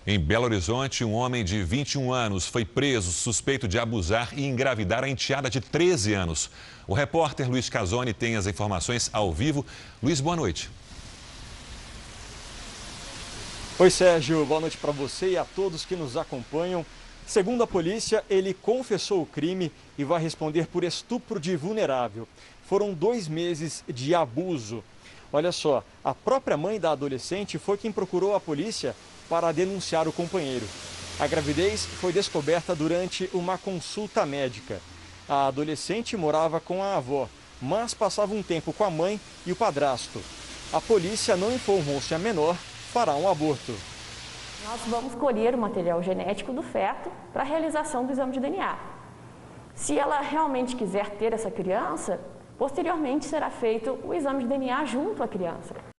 Em Belo Horizonte, um homem de 21 anos foi preso suspeito de abusar e engravidar a enteada de 13 anos. O repórter Luiz Casoni tem as informações ao vivo. Luiz, boa noite. Oi, Sérgio. Boa noite para você e a todos que nos acompanham. Segundo a polícia, ele confessou o crime e vai responder por estupro de vulnerável. Foram 2 meses de abuso. Olha só, a própria mãe da adolescente foi quem procurou a polícia para denunciar o companheiro. A gravidez foi descoberta durante uma consulta médica. A adolescente morava com a avó, mas passava um tempo com a mãe e o padrasto. A polícia não informou se a menor fará um aborto. Nós vamos colher o material genético do feto para a realização do exame de DNA. Se ela realmente quiser ter essa criança, posteriormente será feito o exame de DNA junto à criança.